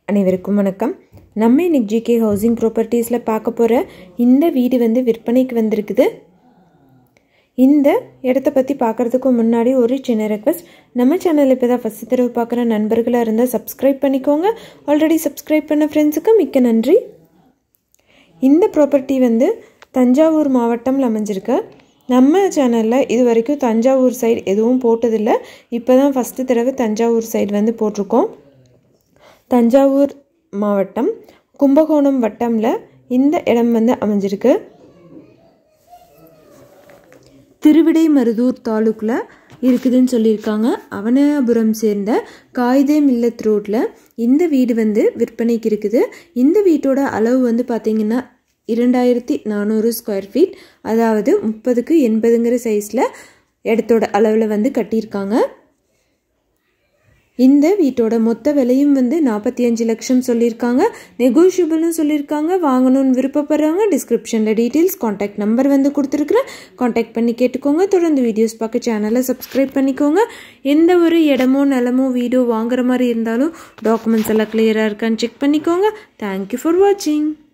அனைவருக்கும் வணக்கம். நம்ம இன்னைக்கு ஜிகே ஹவுசிங் ப்ராப்பர்ட்டிஸில் பார்க்க போகிற இந்த வீடு வந்து விற்பனைக்கு வந்திருக்குது. இந்த இடத்த பற்றி பார்க்குறதுக்கு முன்னாடி ஒரு சின்ன ரெக்வஸ்ட், நம்ம சேனல் இப்போ தான் ஃபஸ்ட் தடவை பார்க்குற நண்பர்களாக இருந்தால் சப்ஸ்கிரைப் பண்ணிக்கோங்க. ஆல்ரெடி சப்ஸ்கிரைப் பண்ண ஃப்ரெண்ட்ஸுக்கு மிக்க நன்றி. இந்த ப்ராப்பர்ட்டி வந்து தஞ்சாவூர் மாவட்டம்ல அமைஞ்சிருக்கு. நம்ம சேனலில் இது வரைக்கும் தஞ்சாவூர் சைடு எதுவும் போட்டதில்லை. இப்போ தான் ஃபஸ்ட்டு தடவை தஞ்சாவூர் சைடு வந்து போட்டிருக்கோம். தஞ்சாவூர் மாவட்டம் கும்பகோணம் வட்டம்ல இந்த இடம் வந்து அமைஞ்சிருக்கு. திருவிடைமருதூர் தாலுக்கில் இருக்குதுன்னு சொல்லியிருக்காங்க. அவனியாபுரம் சேர்ந்த காயிதே மில்லத் ரோட்டில் இந்த வீடு வந்து விற்பனைக்கு இருக்குது. இந்த வீட்டோட அளவு வந்து பார்த்திங்கன்னா 2400 ஸ்கொயர் ஃபீட், அதாவது 30க்கு 80ங்கிற சைஸில் இடத்தோட அளவில் வந்து கட்டியிருக்காங்க. இந்த வீட்டோட மொத்த விலையும் வந்து 45 லட்சம் சொல்லியிருக்காங்க. நெகோஷியபிள்னு சொல்லியிருக்காங்க. வாங்கணும்னு விருப்பப்படுறவங்க டிஸ்கிரிப்ஷனில் டீட்டெயில்ஸ், காண்டாக்ட் நம்பர் வந்து கொடுத்துருக்குறேன். காண்டாக்ட் பண்ணி கேட்டுக்கோங்க. தொடர்ந்து வீடியோஸ் பார்க்க சேனலை சப்ஸ்கிரைப் பண்ணிக்கோங்க. எந்த ஒரு இடமோ நிலமோ வீடோ வாங்குற மாதிரி இருந்தாலும் டாக்குமெண்ட்ஸ் எல்லாம் கிளியராக இருக்கான்னு செக் பண்ணிக்கோங்க. தேங்க்யூ ஃபார் வாட்சிங்.